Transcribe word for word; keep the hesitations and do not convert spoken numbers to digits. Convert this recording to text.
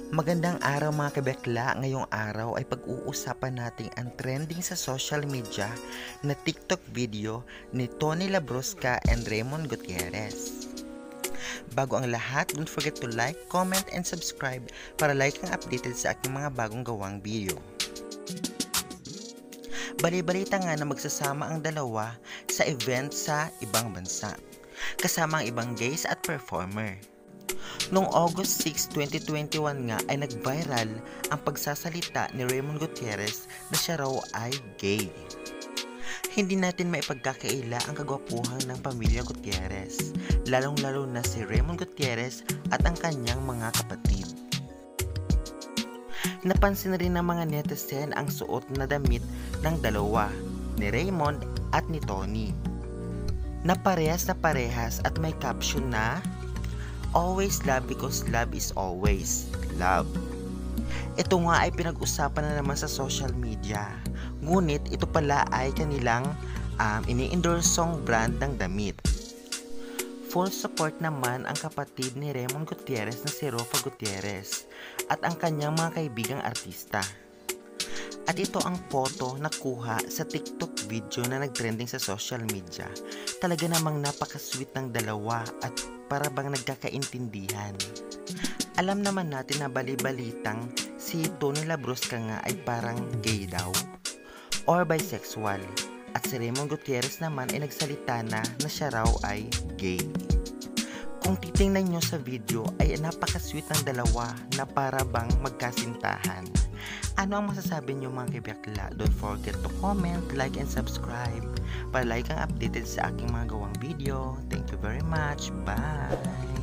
Magandang araw mga kabekla. Ngayong araw ay pag-uusapan natin ang trending sa social media na TikTok video ni Tony Labrosca and Raymond Gutierrez. Bago ang lahat, don't forget to like, comment, and subscribe para like ang updated sa aking mga bagong gawang video. Bali-balita nga na magsasama ang dalawa sa event sa ibang bansa, kasama ang ibang gays at performer. Noong August sixth, twenty twenty-one nga ay nag-viral ang pagsasalita ni Raymond Gutierrez na siya raw ay gay. Hindi natin maipagkakaila ang kagwapuhan ng pamilya Gutierrez, lalong-lalo na si Raymond Gutierrez at ang kanyang mga kapatid. Napansin rin ng mga netizen ang suot na damit ng dalawa, ni Raymond at ni Tony, na parehas na parehas at may caption na "Always love because love is always love." Ito nga ay pinag-usapan na naman sa social media. Ngunit ito pala ay kanilang um, ini-endorsong brand ng damit. Full support naman ang kapatid ni Raymond Gutierrez na si Rofa Gutierrez at ang kanyang mga kaibigang artista. At ito ang photo na kuha sa TikTok video na nagtrending sa social media. Talaga namang napaka-sweet ng dalawa at para bang nagkakaintindihan. Alam naman natin na bali-balitang si Tony Labrosca nga ay parang gay daw or bisexual. At si Raymond Gutierrez naman ay nagsalita na na siya raw ay gay. Kung titingnan nyo sa video ay napaka-sweet ng dalawa na para bang magkasintahan. Ano ang masasabi nyo mga kibakla? Don't forget to comment, like, and subscribe para like ang updated sa aking mga gawang video. Thank you very much. Bye!